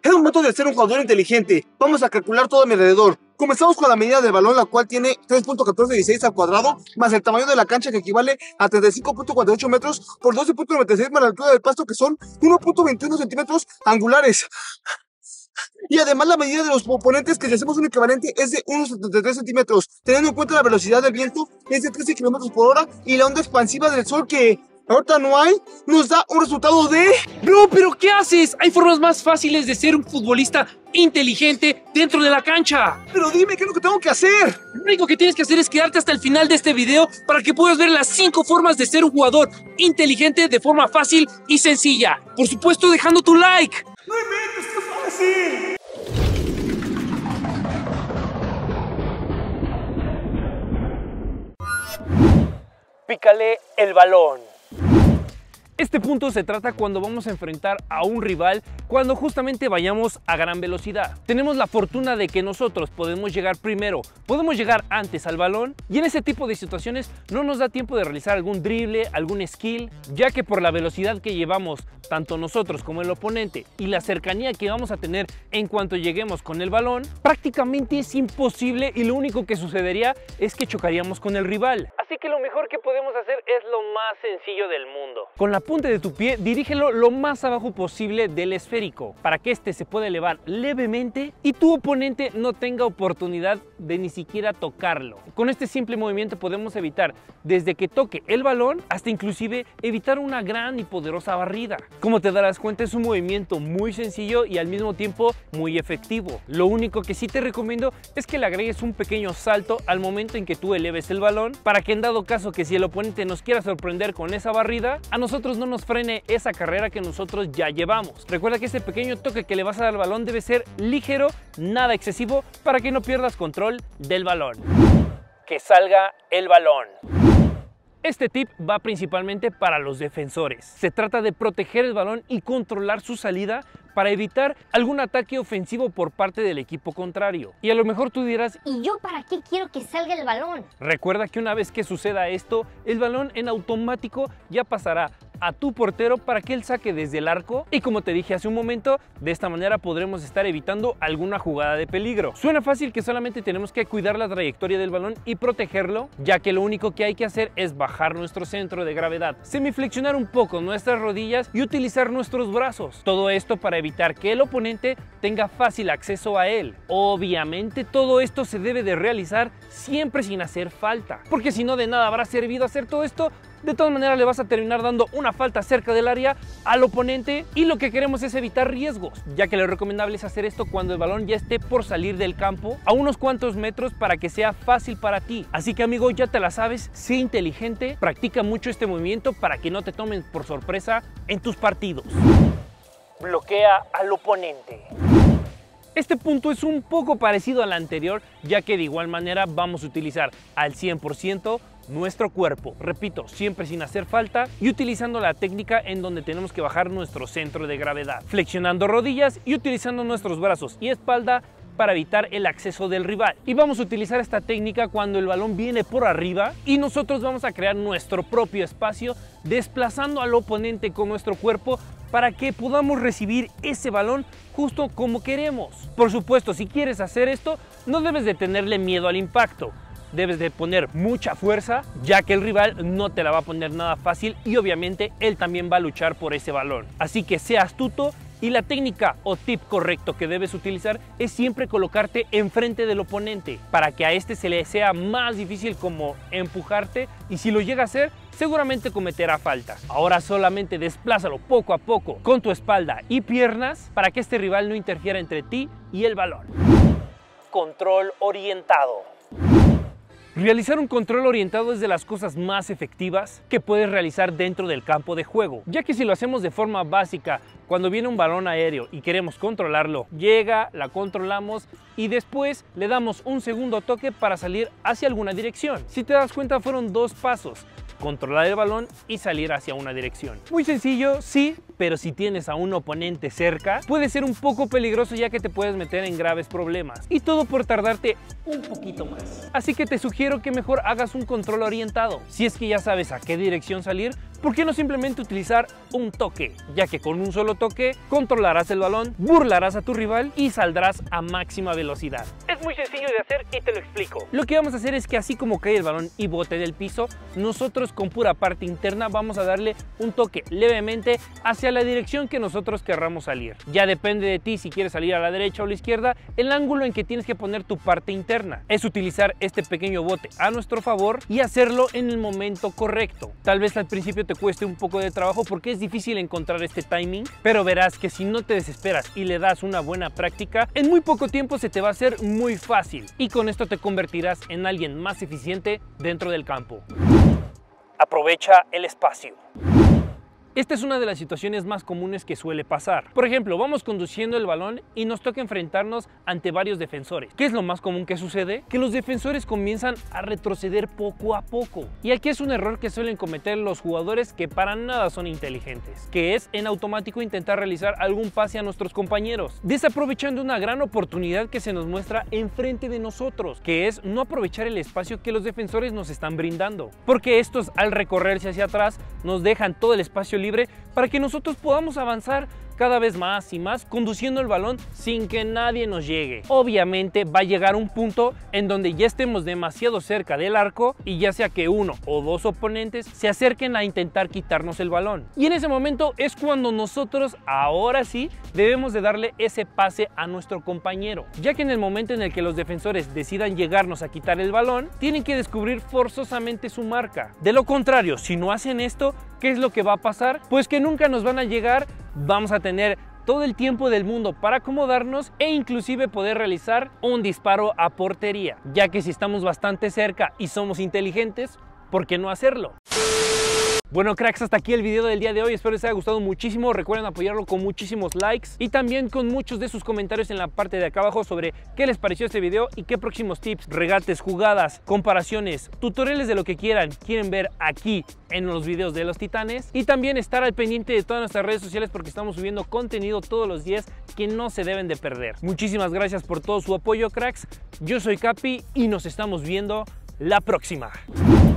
Es momento de ser un jugador inteligente. Vamos a calcular todo a mi alrededor. Comenzamos con la medida del balón, la cual tiene 3.1416 al cuadrado, más el tamaño de la cancha, que equivale a 35.48 metros por 12.96 más la altura del pasto, que son 1.21 centímetros angulares. Y además la medida de los oponentes, que si hacemos un equivalente, es de 1.73 centímetros, teniendo en cuenta la velocidad del viento, es de 13 kilómetros por hora, y la onda expansiva del sol, que ahorita no hay, nos da un resultado de... Bro, ¿pero qué haces? Hay formas más fáciles de ser un futbolista inteligente dentro de la cancha. Pero dime, ¿qué es lo que tengo que hacer? Lo único que tienes que hacer es quedarte hasta el final de este video para que puedas ver las 5 formas de ser un jugador inteligente de forma fácil y sencilla. Por supuesto, dejando tu like. ¡No inventes, qué fácil! Pícale el balón. Este punto se trata cuando vamos a enfrentar a un rival cuando justamente vayamos a gran velocidad. Tenemos la fortuna de que nosotros podemos llegar primero, podemos llegar antes al balón, y en ese tipo de situaciones no nos da tiempo de realizar algún drible, algún skill, ya que por la velocidad que llevamos tanto nosotros como el oponente y la cercanía que vamos a tener en cuanto lleguemos con el balón, prácticamente es imposible, y lo único que sucedería es que chocaríamos con el rival. Así que lo mejor que podemos hacer es lo más sencillo del mundo. Con la punta de tu pie, dirígelo lo más abajo posible del esférico para que este se pueda elevar levemente y tu oponente no tenga oportunidad de ni siquiera tocarlo. Con este simple movimiento podemos evitar desde que toque el balón hasta inclusive evitar una gran y poderosa barrida. Como te darás cuenta, es un movimiento muy sencillo y al mismo tiempo muy efectivo. Lo único que sí te recomiendo es que le agregues un pequeño salto al momento en que tú eleves el balón, para que en dado caso que si el oponente nos quiera sorprender con esa barrida, a nosotros no nos frene esa carrera que nosotros ya llevamos. Recuerda que ese pequeño toque que le vas a dar al balón debe ser ligero, nada excesivo, para que no pierdas control del balón. Que salga el balón. Este tip va principalmente para los defensores. Se trata de proteger el balón y controlar su salida para evitar algún ataque ofensivo por parte del equipo contrario. Y a lo mejor tú dirás, ¿y yo para qué quiero que salga el balón? Recuerda que una vez que suceda esto, el balón en automático ya pasará a tu portero para que él saque desde el arco, y como te dije hace un momento, de esta manera podremos estar evitando alguna jugada de peligro. Suena fácil, que solamente tenemos que cuidar la trayectoria del balón y protegerlo, ya que lo único que hay que hacer es bajar nuestro centro de gravedad, semiflexionar un poco nuestras rodillas y utilizar nuestros brazos. Todo esto para evitar que el oponente tenga fácil acceso a él. Obviamente todo esto se debe de realizar siempre sin hacer falta, porque si no, de nada habrá servido hacer todo esto. De todas maneras le vas a terminar dando una falta cerca del área al oponente, y lo que queremos es evitar riesgos, ya que lo recomendable es hacer esto cuando el balón ya esté por salir del campo a unos cuantos metros para que sea fácil para ti. Así que, amigo, ya te la sabes, sé inteligente, practica mucho este movimiento para que no te tomen por sorpresa en tus partidos. Bloquea al oponente. Este punto es un poco parecido al anterior, ya que de igual manera vamos a utilizar al 100% nuestro cuerpo. Repito, siempre sin hacer falta y utilizando la técnica en donde tenemos que bajar nuestro centro de gravedad, flexionando rodillas y utilizando nuestros brazos y espalda para evitar el acceso del rival. Y vamos a utilizar esta técnica cuando el balón viene por arriba y nosotros vamos a crear nuestro propio espacio, desplazando al oponente con nuestro cuerpo para que podamos recibir ese balón justo como queremos. Por supuesto, si quieres hacer esto, no debes de tenerle miedo al impacto. Debes de poner mucha fuerza, ya que el rival no te la va a poner nada fácil y obviamente él también va a luchar por ese balón. Así que sea astuto, y la técnica o tip correcto que debes utilizar es siempre colocarte enfrente del oponente para que a este se le sea más difícil como empujarte, y si lo llega a hacer, seguramente cometerá falta. Ahora solamente desplázalo poco a poco con tu espalda y piernas para que este rival no interfiera entre ti y el balón. Control orientado. Realizar un control orientado es de las cosas más efectivas que puedes realizar dentro del campo de juego, ya que si lo hacemos de forma básica, cuando viene un balón aéreo y queremos controlarlo, llega, la controlamos y después le damos un segundo toque para salir hacia alguna dirección. Si te das cuenta, fueron 2 pasos: controlar el balón y salir hacia una dirección. Muy sencillo, sí, pero si tienes a un oponente cerca, puede ser un poco peligroso, ya que te puedes meter en graves problemas. Y todo por tardarte un poquito más. Así que te sugiero que mejor hagas un control orientado. Si es que ya sabes a qué dirección salir, ¿por qué no simplemente utilizar un toque? Ya que con un solo toque controlarás el balón, burlarás a tu rival y saldrás a máxima velocidad. Es muy sencillo de hacer y te lo explico. Lo que vamos a hacer es que así como cae el balón y bote del piso, nosotros con pura parte interna vamos a darle un toque levemente hacia la dirección que nosotros querramos salir. Ya depende de ti si quieres salir a la derecha o a la izquierda, el ángulo en que tienes que poner tu parte interna. Es utilizar este pequeño bote a nuestro favor y hacerlo en el momento correcto. Tal vez al principio te cueste un poco de trabajo porque es difícil encontrar este timing, pero verás que si no te desesperas y le das una buena práctica, en muy poco tiempo se te va a hacer muy fácil y con esto te convertirás en alguien más eficiente dentro del campo. Aprovecha el espacio. Esta es una de las situaciones más comunes que suele pasar. Por ejemplo, vamos conduciendo el balón y nos toca enfrentarnos ante varios defensores. ¿Qué es lo más común que sucede? Que los defensores comienzan a retroceder poco a poco. Y aquí es un error que suelen cometer los jugadores que para nada son inteligentes, que es en automático intentar realizar algún pase a nuestros compañeros, desaprovechando una gran oportunidad que se nos muestra enfrente de nosotros, que es no aprovechar el espacio que los defensores nos están brindando. Porque estos, al recorrerse hacia atrás, nos dejan todo el espacio libre para que nosotros podamos avanzar cada vez más y más conduciendo el balón sin que nadie nos llegue. Obviamente va a llegar un punto en donde ya estemos demasiado cerca del arco y ya sea que uno o dos oponentes se acerquen a intentar quitarnos el balón. Y en ese momento es cuando nosotros ahora sí debemos de darle ese pase a nuestro compañero, ya que en el momento en el que los defensores decidan llegarnos a quitar el balón, tienen que descubrir forzosamente su marca. De lo contrario, si no hacen esto, ¿qué es lo que va a pasar? Pues que nunca nos van a llegar, vamos a tener todo el tiempo del mundo para acomodarnos e inclusive poder realizar un disparo a portería, ya que si estamos bastante cerca y somos inteligentes, ¿por qué no hacerlo? Bueno, cracks, hasta aquí el video del día de hoy. Espero les haya gustado muchísimo. Recuerden apoyarlo con muchísimos likes y también con muchos de sus comentarios en la parte de acá abajo sobre qué les pareció este video y qué próximos tips, regates, jugadas, comparaciones, tutoriales de lo que quieren ver aquí en los videos de los Titanes. Y también estar al pendiente de todas nuestras redes sociales porque estamos subiendo contenido todos los días que no se deben de perder. Muchísimas gracias por todo su apoyo, cracks. Yo soy Capi y nos estamos viendo la próxima.